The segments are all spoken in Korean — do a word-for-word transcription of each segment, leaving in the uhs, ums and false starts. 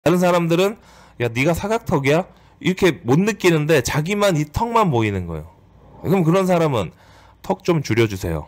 다른 사람들은 야 네가 사각턱이야? 이렇게 못 느끼는데 자기만 이 턱만 보이는 거예요. 그럼 그런 사람은 턱 좀 줄여주세요.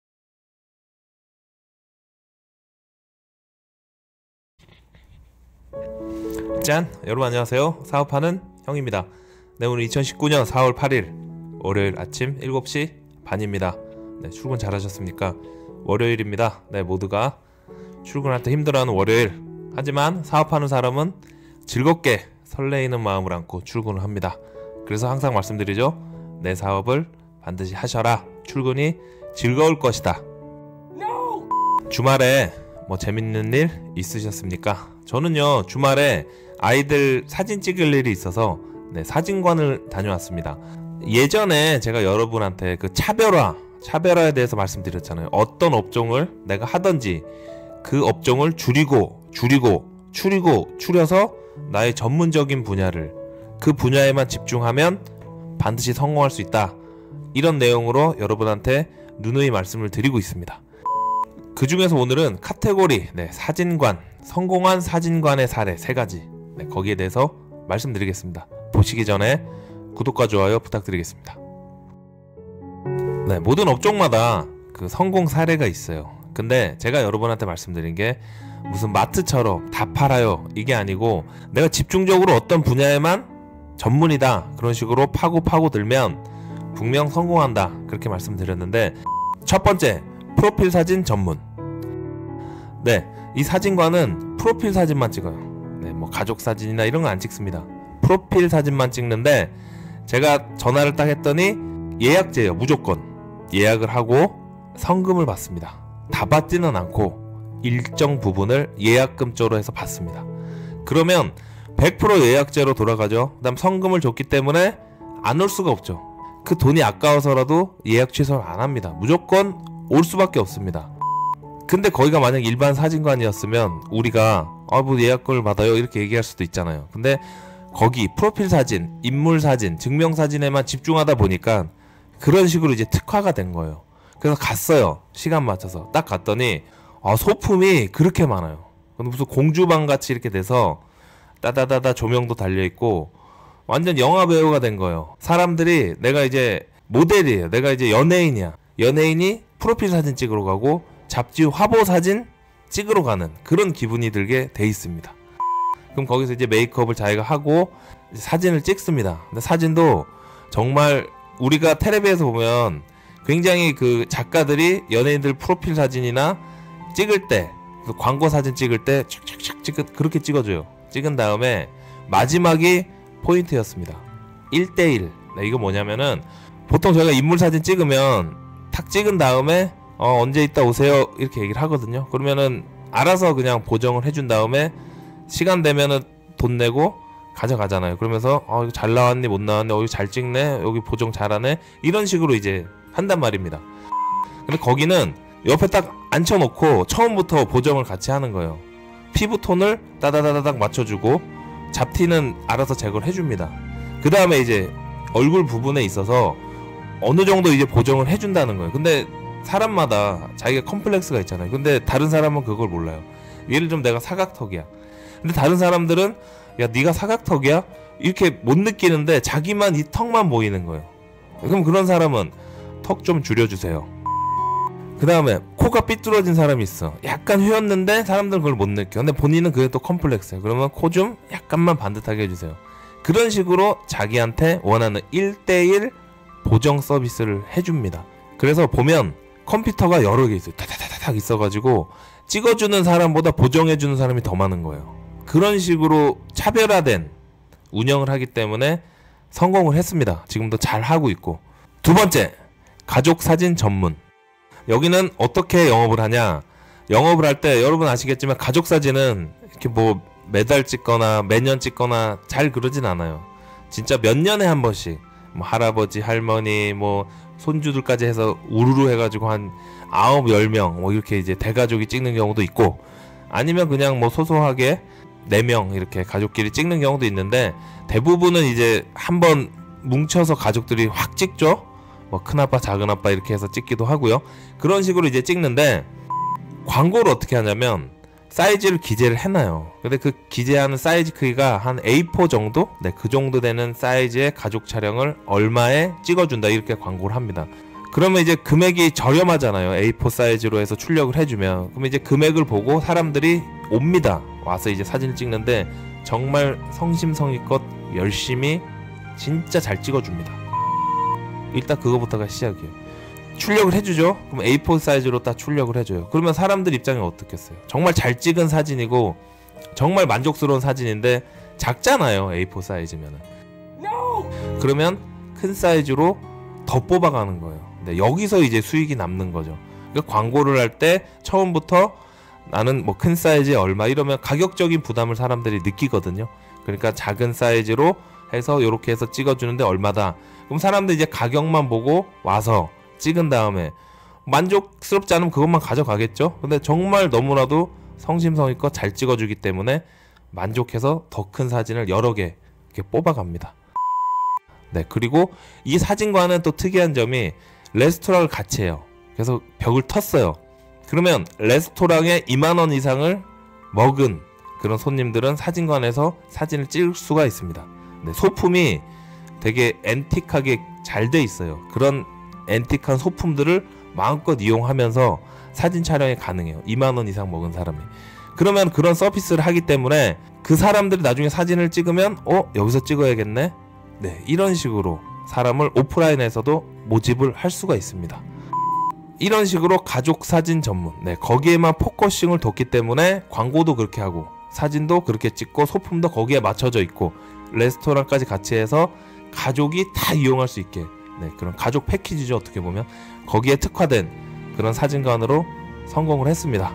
짠! 여러분 안녕하세요. 사업하는 형입니다. 네, 오늘 이천십구년 사월 팔일 월요일 아침 일곱 시 반입니다. 네, 출근 잘하셨습니까? 월요일입니다. 네, 모두가 출근할 때 힘들어하는 월요일. 하지만 사업하는 사람은 즐겁게 설레이는 마음을 안고 출근을 합니다. 그래서 항상 말씀드리죠. 내 사업을 반드시 하셔라. 출근이 즐거울 것이다. No! 주말에 뭐 재밌는 일 있으셨습니까? 저는요 주말에 아이들 사진 찍을 일이 있어서 네, 사진관을 다녀왔습니다. 예전에 제가 여러분한테 그 차별화 차별화에 대해서 말씀드렸잖아요. 어떤 업종을 내가 하든지 그 업종을 줄이고 줄이고 추리고 추려서 나의 전문적인 분야를 그 분야에만 집중하면 반드시 성공할 수 있다. 이런 내용으로 여러분한테 누누이 말씀을 드리고 있습니다. 그 중에서 오늘은 카테고리 네, 사진관, 성공한 사진관의 사례 세 가지 네, 거기에 대해서 말씀드리겠습니다. 보시기 전에 구독과 좋아요 부탁드리겠습니다. 네, 모든 업종마다 그 성공 사례가 있어요. 근데 제가 여러분한테 말씀드린 게 무슨 마트처럼 다 팔아요 이게 아니고 내가 집중적으로 어떤 분야에만 전문이다 그런 식으로 파고 파고 들면 분명 성공한다 그렇게 말씀드렸는데, 첫 번째 프로필 사진 전문. 네, 이 사진관은 프로필 사진만 찍어요. 네, 뭐 가족 사진이나 이런 거 안 찍습니다. 프로필 사진만 찍는데 제가 전화를 딱 했더니 예약제예요. 무조건 예약을 하고 성금을 받습니다. 다 받지는 않고 일정 부분을 예약금조로 해서 받습니다. 그러면 백 퍼센트 예약제로 돌아가죠. 그 다음 성금을 줬기 때문에 안 올 수가 없죠. 그 돈이 아까워서라도 예약 취소를 안 합니다. 무조건 올 수밖에 없습니다. 근데 거기가 만약 일반 사진관이었으면 우리가 아 뭐 예약금을 받아요 이렇게 얘기할 수도 있잖아요. 근데 거기 프로필 사진, 인물 사진, 증명 사진에만 집중하다 보니까 그런 식으로 이제 특화가 된 거예요. 그래서 갔어요. 시간 맞춰서 딱 갔더니 아, 소품이 그렇게 많아요. 무슨 공주방 같이 이렇게 돼서 따다다다 조명도 달려있고 완전 영화 배우가 된 거예요. 사람들이 내가 이제 모델이에요. 내가 이제 연예인이야. 연예인이 프로필 사진 찍으러 가고 잡지 화보 사진 찍으러 가는 그런 기분이 들게 돼 있습니다. 그럼 거기서 이제 메이크업을 자기가 하고 사진을 찍습니다. 근데 사진도 정말 우리가 텔레비에서 보면 굉장히 그 작가들이 연예인들 프로필 사진이나 찍을 때 그 광고 사진 찍을 때 착착착 찍 그렇게 찍어줘요. 찍은 다음에 마지막이 포인트였습니다. 일 대일. 네, 이거 뭐냐면은 보통 저희가 인물 사진 찍으면 탁 찍은 다음에 어, 언제 있다 오세요 이렇게 얘기를 하거든요. 그러면은 알아서 그냥 보정을 해준 다음에 시간 되면은 돈 내고 가져가잖아요. 그러면서 어, 이거 잘 나왔니 못 나왔니 어, 이거 잘 찍네 여기 보정 잘하네 이런 식으로 이제 한단 말입니다. 근데 거기는 옆에 딱 앉혀놓고 처음부터 보정을 같이 하는 거예요. 피부톤을 따다다다닥 맞춰주고 잡티는 알아서 제거를 해줍니다. 그 다음에 이제 얼굴 부분에 있어서 어느 정도 이제 보정을 해준다는 거예요. 근데 사람마다 자기가 컴플렉스가 있잖아요. 근데 다른 사람은 그걸 몰라요. 예를 들면 내가 사각턱이야. 근데 다른 사람들은 야 네가 사각턱이야? 이렇게 못 느끼는데 자기만 이 턱만 보이는 거예요. 그럼 그런 사람은 턱 좀 줄여주세요. 그 다음에 코가 삐뚤어진 사람이 있어. 약간 휘었는데 사람들은 그걸 못 느껴. 근데 본인은 그게 또 컴플렉스예요. 그러면 코 좀 약간만 반듯하게 해주세요. 그런 식으로 자기한테 원하는 일 대일 보정 서비스를 해줍니다. 그래서 보면 컴퓨터가 여러 개 있어요. 타타타닥 있어가지고 찍어주는 사람보다 보정해주는 사람이 더 많은 거예요. 그런 식으로 차별화된 운영을 하기 때문에 성공을 했습니다. 지금도 잘 하고 있고. 두 번째, 가족 사진 전문. 여기는 어떻게 영업을 하냐? 영업을 할 때 여러분 아시겠지만 가족 사진은 이렇게 뭐 매달 찍거나 매년 찍거나 잘 그러진 않아요. 진짜 몇 년에 한 번씩 뭐 할아버지, 할머니, 뭐 손주들까지 해서 우르르 해가지고 한 아홉, 열 명 뭐 이렇게 이제 대가족이 찍는 경우도 있고, 아니면 그냥 뭐 소소하게 네 명 이렇게 가족끼리 찍는 경우도 있는데, 대부분은 이제 한번 뭉쳐서 가족들이 확 찍죠. 뭐 큰아빠 작은아빠 이렇게 해서 찍기도 하고요. 그런 식으로 이제 찍는데, 광고를 어떻게 하냐면 사이즈를 기재를 해놔요. 근데 그 기재하는 사이즈 크기가 한 에이 사 정도? 네, 그 정도 되는 사이즈의 가족 촬영을 얼마에 찍어준다 이렇게 광고를 합니다. 그러면 이제 금액이 저렴하잖아요. 에이 사 사이즈로 해서 출력을 해주면. 그러면 이제 금액을 보고 사람들이 옵니다. 와서 이제 사진을 찍는데 정말 성심성의껏 열심히 진짜 잘 찍어줍니다. 일단 그거부터가 시작이에요. 출력을 해주죠. 그럼 에이 사 사이즈로 딱 출력을 해줘요. 그러면 사람들 입장이 어떻겠어요? 정말 잘 찍은 사진이고 정말 만족스러운 사진인데 작잖아요. 에이 사 사이즈면은. No! 그러면 큰 사이즈로 더 뽑아가는 거예요. 네, 여기서 이제 수익이 남는 거죠. 그러니까 광고를 할 때 처음부터 나는 뭐 큰 사이즈에 얼마 이러면 가격적인 부담을 사람들이 느끼거든요. 그러니까 작은 사이즈로 해서 이렇게 해서 찍어주는데 얼마다. 그럼 사람들이 이제 가격만 보고 와서 찍은 다음에 만족스럽지 않으면 그것만 가져가겠죠. 근데 정말 너무나도 성심성의껏 잘 찍어주기 때문에 만족해서 더 큰 사진을 여러 개 이렇게 뽑아갑니다. 네, 그리고 이 사진과는 또 특이한 점이 레스토랑을 같이 해요. 그래서 벽을 텄어요. 그러면 레스토랑에 이만 원 이상을 먹은 그런 손님들은 사진관에서 사진을 찍을 수가 있습니다. 네, 소품이 되게 앤틱하게 잘 돼 있어요. 그런 앤틱한 소품들을 마음껏 이용하면서 사진 촬영이 가능해요. 이만 원 이상 먹은 사람이. 그러면 그런 서비스를 하기 때문에 그 사람들이 나중에 사진을 찍으면 어? 여기서 찍어야겠네? 네, 이런 식으로 사람을 오프라인에서도 모집을 할 수가 있습니다. 이런 식으로 가족 사진 전문, 네, 거기에만 포커싱을 뒀기 때문에 광고도 그렇게 하고 사진도 그렇게 찍고 소품도 거기에 맞춰져 있고 레스토랑까지 같이 해서 가족이 다 이용할 수 있게, 네, 그런 가족 패키지죠. 어떻게 보면 거기에 특화된 그런 사진관으로 성공을 했습니다.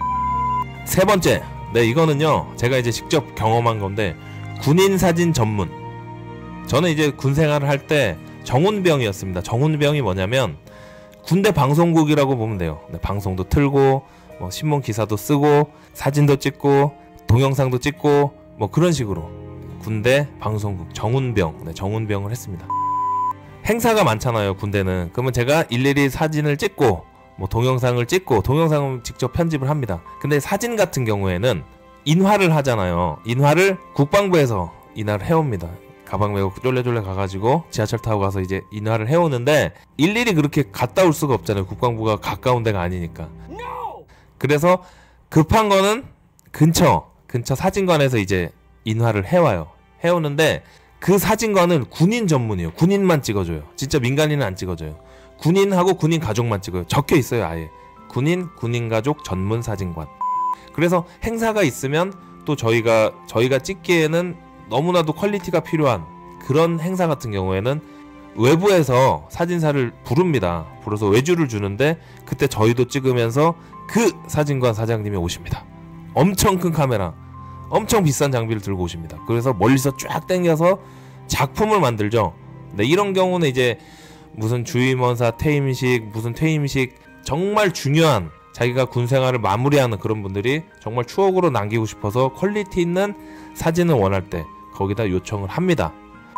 세 번째, 네, 이거는요 제가 이제 직접 경험한 건데 군인 사진 전문. 저는 이제 군 생활을 할 때 정훈병이었습니다. 정훈병이 뭐냐면 군대 방송국이라고 보면 돼요. 네, 방송도 틀고 뭐 신문 기사도 쓰고 사진도 찍고 동영상도 찍고 뭐 그런 식으로 군대 방송국 정훈병, 네, 정훈병을 했습니다. 행사가 많잖아요, 군대는. 그러면 제가 일일이 사진을 찍고 뭐 동영상을 찍고 동영상은 직접 편집을 합니다. 근데 사진 같은 경우에는 인화를 하잖아요. 인화를 국방부에서 인화를 해옵니다. 가방 메고 쫄래쫄래 가가지고 지하철 타고 가서 이제 인화를 해오는데 일일이 그렇게 갔다 올 수가 없잖아요. 국방부가 가까운 데가 아니니까. 그래서 급한 거는 근처 근처 사진관에서 이제 인화를 해와요. 해오는데 그 사진관은 군인 전문이에요. 군인만 찍어줘요. 진짜 민간인은 안 찍어줘요. 군인하고 군인 가족만 찍어요. 적혀 있어요, 아예. 군인, 군인 가족 전문 사진관. 그래서 행사가 있으면 또 저희가 저희가 찍기에는 너무나도 퀄리티가 필요한 그런 행사 같은 경우에는 외부에서 사진사를 부릅니다. 불러서 외주를 주는데 그때 저희도 찍으면서 그 사진관 사장님이 오십니다. 엄청 큰 카메라, 엄청 비싼 장비를 들고 오십니다. 그래서 멀리서 쫙 당겨서 작품을 만들죠. 네, 이런 경우는 이제 무슨 주임원사 퇴임식, 무슨 퇴임식, 정말 중요한 자기가 군 생활을 마무리하는 그런 분들이 정말 추억으로 남기고 싶어서 퀄리티 있는 사진을 원할 때 거기다 요청을 합니다.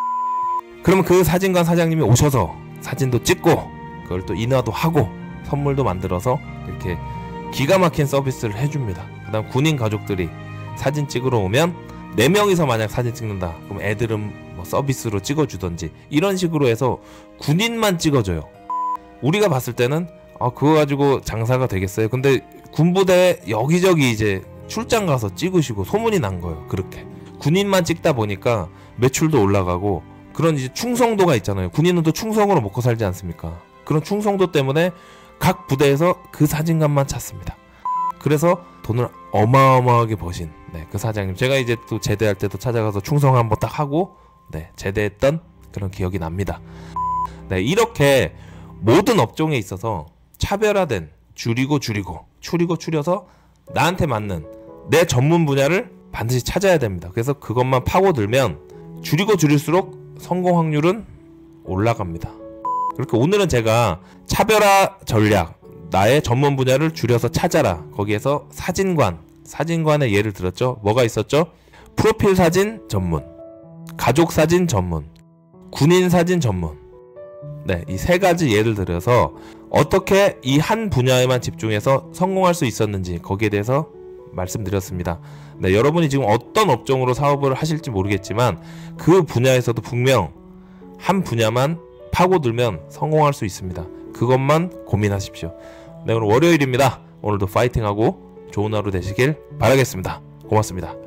그러면 그 사진관 사장님이 오셔서 사진도 찍고 그걸 또 인화도 하고 선물도 만들어서 이렇게 기가 막힌 서비스를 해줍니다. 그 다음 군인 가족들이 사진 찍으러 오면 네 명이서 만약 사진 찍는다 그럼 애들은 뭐 서비스로 찍어주던지 이런 식으로 해서 군인만 찍어줘요. 우리가 봤을 때는 아 그거 가지고 장사가 되겠어요? 근데 군부대 여기저기 이제 출장 가서 찍으시고 소문이 난 거예요. 그렇게 군인만 찍다 보니까 매출도 올라가고 그런 이제 충성도가 있잖아요. 군인은 또 충성으로 먹고 살지 않습니까? 그런 충성도 때문에 각 부대에서 그 사진관만 찾습니다. 그래서 돈을 어마어마하게 버신 네, 그 사장님, 제가 이제 또 제대할 때도 찾아가서 충성 한번 딱 하고 네, 제대했던 그런 기억이 납니다. 네, 이렇게 모든 업종에 있어서 차별화된 줄이고 줄이고 줄이고 줄여서 나한테 맞는 내 전문 분야를 반드시 찾아야 됩니다. 그래서 그것만 파고들면 줄이고 줄일수록 성공 확률은 올라갑니다. 그렇게 오늘은 제가 차별화 전략, 나의 전문 분야를 줄여서 찾아라, 거기에서 사진관, 사진관의 예를 들었죠. 뭐가 있었죠? 프로필 사진 전문, 가족 사진 전문, 군인 사진 전문. 네, 이 세 가지 예를 들어서 어떻게 이 한 분야에만 집중해서 성공할 수 있었는지 거기에 대해서 말씀드렸습니다. 네, 여러분이 지금 어떤 업종으로 사업을 하실지 모르겠지만 그 분야에서도 분명 한 분야만 파고들면 성공할 수 있습니다. 그것만 고민하십시오. 네, 오늘 월요일입니다. 오늘도 파이팅하고 좋은 하루 되시길 바라겠습니다. 고맙습니다.